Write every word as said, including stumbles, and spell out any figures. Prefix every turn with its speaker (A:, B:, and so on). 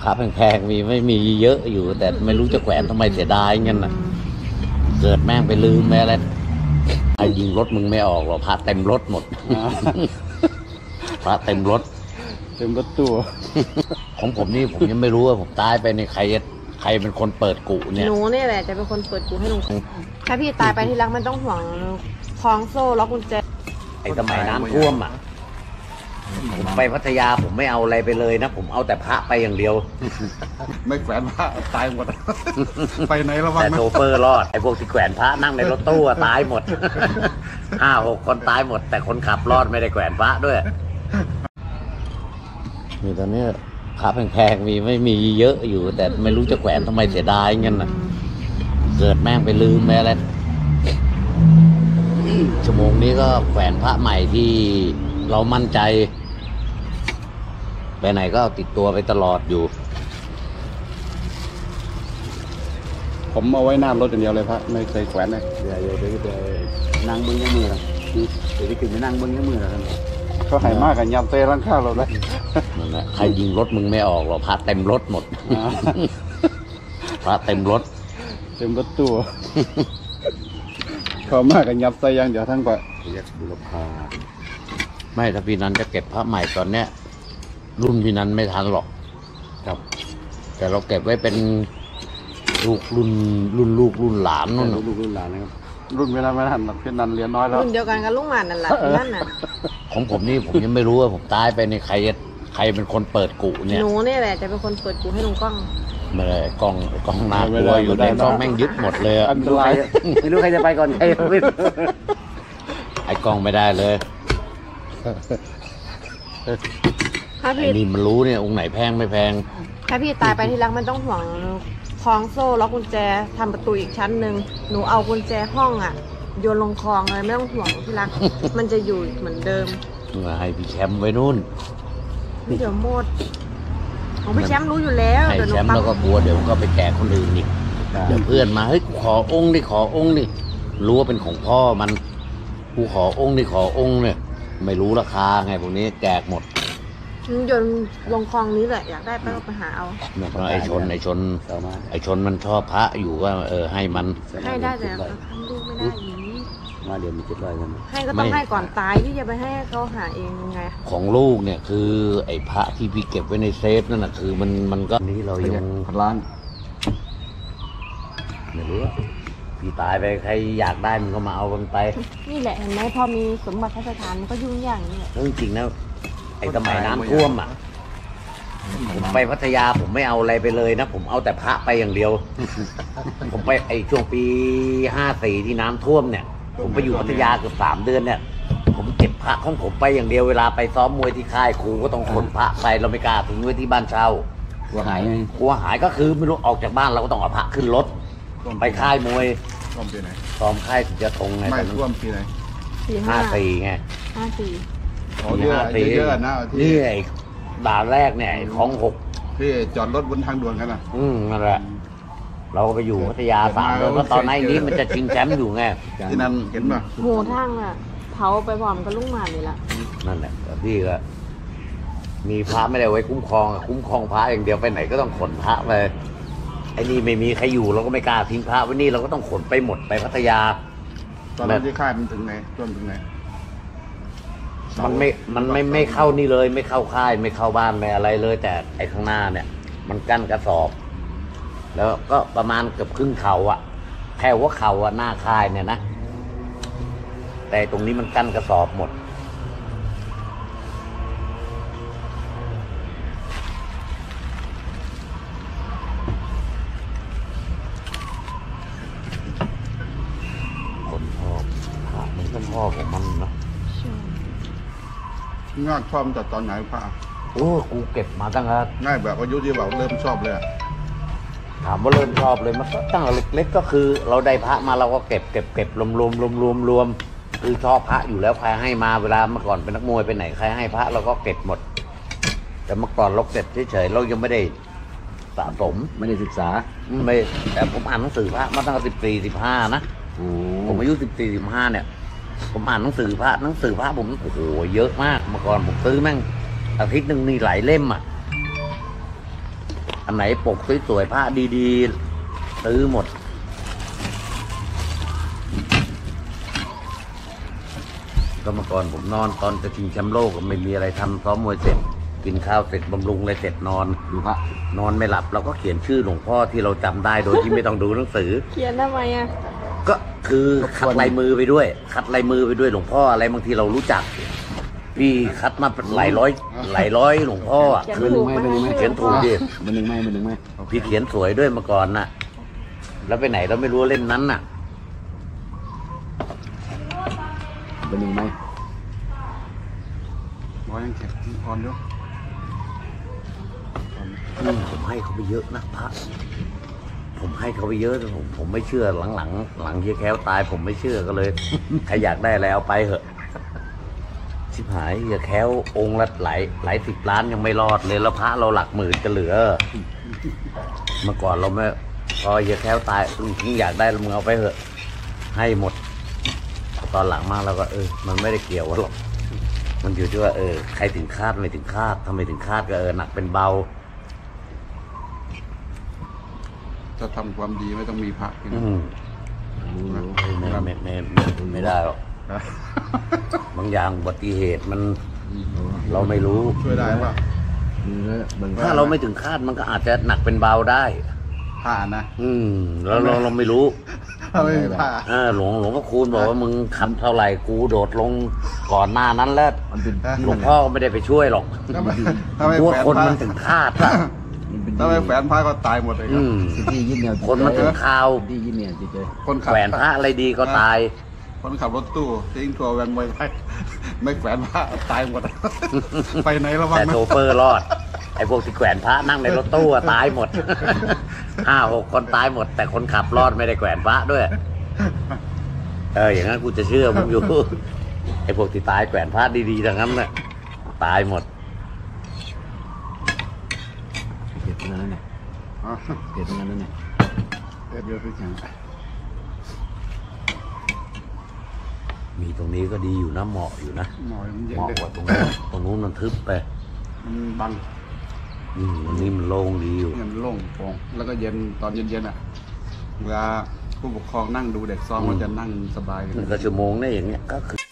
A: ระแพงๆมีไม่มีเยอะอยู่แต่ไม่รู้จะแขวนทำไมเสียดายงั้นน่ะเกิดแม่งไปลืมแม่แล้วไอ้ยิงรถมึงไม่ออกหรอกพระเต็มรถหมดพระเต็มรถ
B: เต็มรถตู้
A: ของผมนี่ผมยังไม่รู้ว่าผมตายไปในใครใครเป็นคนเปิดกุเนี่ย
C: หนูนี่แหละจะเป็นคนเปิดกุให้ลุงถ้าพี่ตายไปที่รักมันต้องห่วงคล้องโซ่ล็อกกุญแจ
A: ไอ้สมัยน้ำท่วมอ่ะผมไปพัทยาผมไม่เอาอะไรไปเลยนะผมเอาแต่พระไปอย่างเดียว
B: ไม่แขวนพระตายหมดไปไหนระวังนะ
A: แต่โชเฟอร์รอดไอ้พวกที่แขวนพระนั่งในรถตู้ตายหมดห้าหกคนตายหมดแต่คนขับรอดไม่ได้แขวนพระด้วยมีตอนนี้พระแพงๆมีไม่มีเยอะอยู่แต่ไม่รู้จะแขวนทำไมเสียดายงั้นน่ะเกิดแม่งไปลืมแม่แล้วชั่วโมงนี้ก็แขวนพระใหม่ที่เรามั่นใจไปไหนก็ติดตัวไปตลอดอยู่
B: ผมเอาไว้หน้ารถอย่างเดียวเลยพระไม่เคยแขวนเลย
A: เดี๋ยวเดี๋ยวเดี๋ยวนั่งเบิ้งยังมือหรอเดี๋ยวที่ขึ้นไปนั่งเบิ้งยังมือหรอ
B: เขาหายมากกันยำเตะร่างข้าวเราเลย
A: นั่นแหละใครยิงรถมึงไม่ออกหรอกพระเต็มรถหมดพระเต็มรถ
B: เต็มรถตู้เขามากกันยับใส่ยังเดี๋ยวทั้งไป
A: เรียกบุรพาไม่ถ้าพี่นันจะเก็บพระใหม่ตอนเนี้ยรุ่นพี่นันไม่ทันหรอกครับแต่เราเก็บไว้เป็นลูกรุ่นรุ่นลูกรุ่นหลานนู่น
B: ลูกรุ่นหลานนะครับรุ่นพี่นันไม่ทันหรอกพี่นันเรียนน้อยแล้ว
C: รุ่นเดียวกันกับลุงหมันนั่นแหละพี่นันน่ะ
A: ของผมนี่ผมยังไม่รู้ว่าผมตายไปในใครใครเป็นคนเปิดกุเนี่ย
C: หนูนี่แหละจะเป็นคนเปิดกุให้ลุงกล้อง
A: ไม่เลยกล้องกล้องน่ากลัวอยู่ในกล้องแม่งยึดหมดเลย
B: อันตราย
A: ไม่รู้ใครจะไปก่อนใครไอ้กล้องไม่ได้เลยไอ้นี่มันรู้เนี่ยองค์ไหนแพงไม่แพง
C: ถ้าพี่ตายไปที่รักมันต้องห่วงคล้องโซ่ล็อกกุญแจทำประตูอีกชั้นหนึ่งหนูเอากุญแจห้องอ่ะโยนลงคลองเลยไม่ต้องห่วงที่รักมันจะอยู่เหมือนเดิม
A: ให้พี่แชมป์ไว้นู่น
C: เดี๋ยวหมดของพี่แชมป์รู้อยู่แล้ว
A: ให้แชมป์แล้วก็กลัวเดี๋ยวก็ไปแจกคนอื่นอีกเดี๋ยวเพื่อนมาเฮ้ยขอองค์ดิขอองค์ดิรู้ว่าเป็นของพ่อมันกูขอองค์ดิขอองค์เนี่ยไม่รู้ราคาไงพวกนี้แจกหมด
C: โยนลงคลองนี้แหละอยากได้ไปก็ไปหาเอา
A: ไอ้ชนไอ้ชนไอ้ชนมันชอบพระอยู่ก็เออให้มัน
C: ให้ได้แต่ทำลูกไม่ได้อย่างนี้
A: มาเดี๋ยวมีเจ็ดร้อยกัน
C: ให้ก็ต้องให้ก่อนตายที่จะไปให้เขาหาเองยังไง
A: ของลูกเนี่ยคือไอ้พระที่พี่เก็บไว้ในเซฟนั่นแหะคือมันมันก็นี้เรายัง
B: พันล้าน
A: ไม่รู้พี่ตายไปใครอยากได้มันก็มาเอากันไป
C: นี่แหละเห็นไหมพอมีสมบัติพระราชทานมันก็ยุ่งยากนี่แหละ
A: จริงๆนะไอ้สมัยน้ำท่วมอ่ะผมไปพัทยาผมไม่เอาอะไรไปเลยนะผมเอาแต่พระไปอย่างเดียวผมไปไอ้ช่วงปีห้าสี่ที่น้ำท่วมเนี่ยผมไปอยู่พัทยาเกือบสามเดือนเนี่ยผมเก็บพระของผมไปอย่างเดียวเวลาไปซ้อมมวยที่ค่ายครูก็ต้องขนพระไปเราไม่กล้าทิ้งไว้ที่บ้านเช่ากลัวหายกลัวหายก็คือไม่รู้ออกจากบ้านเราก็ต้องเอาพระขึ้นรถไปค่ายมวย
B: ซ้อมปีไหน
A: ซ้อมค่ายจะตรงไง
B: ไม่ท่วมปีไหน
A: ห้าสี่ไง
C: ห้าสี่
B: ห้าสี่เยอะนะ
A: นี่ไอ้ด่านแรกเนี่ยของหก
B: ที่จอดรถบนทางด่วนกันนะ
A: อืมนั่นแหละเราก็ไปอยู่พัทยาสามเดือนก็ตอนนี้นี้มันจะชิงแชมป์อยู่ไง
B: ที่นั่นเห็นป่ะ
C: โหทางอ่ะเผาไปพร้อมกับลุงหมันนี่แหละ
A: นั่นแหละพี่ก็มีพระไม่ได้ไว้คุ้มครองคุ้มครองพระอย่างเดียวไปไหนก็ต้องขนพระไปไอ้นี่ไม่มีใครอยู่เราก็ไม่กล้าทิ้งพระไว้นี่เราก็ต้องขนไปหมดไปพัทยา
B: ตอนนั้นที่ค่ายมันถึงไหนต้นถึงไหน
A: มันไม่มันไม่ไม่เข้านี่เลยไม่เข้าค่ายไม่เข้าบ้านไม่อะไรเลยแต่ไอ้ข้างหน้าเนี่ยมันกั้นกระสอบแล้วก็ประมาณเกือบครึ่งเข่าอ่ะแค่ว่าเข่าอ่ะหน้าค่ายเนี่ยนะแต่ตรงนี้มันกั้นกระสอบหมดคนชอบพระมันก็ชอบของมันนะ
B: งากชอบแต่ตอนไหนพระ
A: โอ้กูเก็บมาตั้งแต่
B: ง่ายแบบอายุที่แบบเริ่มชอบเลย
A: ถามว่าเริ่มชอบเลยมันก็ตั้งแต่เล็กๆก็คือเราได้พระมาเราก็เก็บเก็บเก็บรวมรวมรวมรวมรวมคือชอบพระอยู่แล้วใครให้มาเวลาเมื่อก่อนเป็นนักมวยไปไหนใครให้พระเราก็เก็บหมดแต่เมื่อก่อนเราเก็บเฉยๆเรายังไม่ได้สะสม
B: ไม่ได้ศึกษา
A: ไม่แต่ผมอ่านหนังสือพระมาตั้งแต่สิบสี่สิบห้านะผมอายุสิบสี่สิบห้าเนี่ยผมอ่านหนังสือพระหนังสือพระผมโอ้โหเยอะมากเมื่อก่อนผมซื้อแม่งอาทิตย์หนึ่งนี่หลายเล่มอ่ะอันไหนปกสวยๆผ้าดีๆซื้อหมดก็เมื่อก่อนผมนอนตอนจะชิงแชมป์โลกก็ไม่มีอะไรทำซ้อมมวยเสร็จกินข้าวเสร็จบำรุงอะไรเสร็จนอน
B: ดูพระ
A: นอนไม่หลับเราก็เขียนชื่อหลวงพ่อที่เราจำได้โดยที่ไม่ต้องดูหนังสือ
C: เขียนทำไมอ่ะ
A: ก็คือคัดลายมือไปด้วย คัดลายมือไปด้วยหลวงพ่ออะไรบางทีเรารู้จัก พี่คัดมาเป็นหลายร้อยหลายร้อยหลวงพ่ออ่ะ
C: เขียน
A: คือ
C: ถูกไหม
A: เขียนถูกดิ
B: มันหนึ่งไหมมันหนึ่งไหม
A: พี่เขียนสวยด้วยเมื่อก่อนน่ะ แล้วไปไหนเราไม่รู้เล่นนั้นน่ะ
B: มันหนึ่งไหมร้อยยังแข็งอ่อนอยู่
A: อืมผมให้เขาไปเยอะนะพระผมให้เขาไปเยอะแต่ผมผมไม่เชื่อหลังหลังๆหลังเฮียแค้วตาย ผมไม่เชื่อก็เลย ใครอยากได้อะไรเอาไปเถอะชิบหายเฮียแค้วองค์ละหลายหลายสิบล้านยังไม่รอดเลยแล้วพระเราหลักหมื่นจะเหลือ เมื่อก่อนเราไม่พอเฮียแค้วตายมึงอยากได้มึงเอาไปเถอะ ให้หมด ตอนหลังมาเราก็เออมันไม่ได้เกี่ยวกันหรอกมันอยู่ที่ว่าเออใครถึงคาดไม่ถึงคาดทำไมถึงคาดก็เออหนักเป็นเบา
B: จะทำความดีไม่ต้องมีพระพี่
A: อื
B: นะ
A: มไม่ไม่ไม่ไม่ไม่ได้หรอกบางอย่างอุบัติเหตุมันเราไม่รู้
B: ช่วยได้ป่ะ
A: ถ้าเราไม่ถึงคาดมันก็อาจจะหนักเป็นเบาได้
B: ผ้านะ
A: อืมแล้วเราเราไม่รู้
B: ถ้าไม่มีผ้า
A: เออหลวงหลวงพ่อคูณบอกว่ามึงขับเท่าไหร่กูโดดลงก่อนหน้านั้นแล้ว
B: มันเป็น
A: หลวงพ่อก็ไม่ได้ไปช่วยหรอก
B: ถ้าไม่ถ้าไม่
A: กลัว
B: แฝ
A: คน
B: ผ้า
A: มันถึงคาดอะ
B: ถ้าไม่แฝนผ้าก็ตายหมดเลยครั
A: อื
B: บ
A: ม
D: ที่ยินเนี่ย
A: คนมันถึงข่าว
D: ที่ยินเนี่ยเจ๊
B: คนขับ
A: แหวนพระอะไรดีก็ตาย
B: คนขับรถตู้ทิ้งทัวร์แวนมวยไทยไม่แฝนผ้าตายหมด ไปไหนระวัง
A: แต่
B: นะ
A: โชเฟอร์รอด ไอ้พวกที่แขวนพระนั่งในรถตู้อะตายหมด ห้าหกคนตายหมด แต่คนขับรอดไม่ได้แขวนพระด้วย เอออย่างนั้นกูจะเชื่อมึงอยู่ ไอ้พวกที่ตายแขวนพระดีๆทั้งนั้นน่ะตายหมด
D: เผ็ดตรงนั้นเนี่ย
B: อ๋อ
D: เผ็ดตรงนั้นเนี่ย
B: เอ็ดเดียวที่แข็ง
A: มีตรงนี้ก็ดีอยู่นะเหมาะอยู่นะ
B: หน่อยมันเย็น
A: เหมาะ
B: เลย
A: กว่าตรงนู้นตรงนู้นมันทึบไป
B: มันบัง
A: อืมอันนี้มันโล่งดีอยู่
B: เนี่ยมันโล่งโปร่งแล้วก็เย็นตอนเย็นๆอ่ะเวลาผู้ปกครองนั่งดูเด็กซ้อม
A: อืม
B: มันจะนั่งสบายกัน
A: หนึ่งก็ชั่วโมงเนี่ยอย่างเงี้ยก็คือ